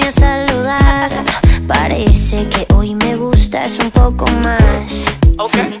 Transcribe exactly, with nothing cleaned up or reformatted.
a saludar. Parece que hoy me gustas un poco más. Okay.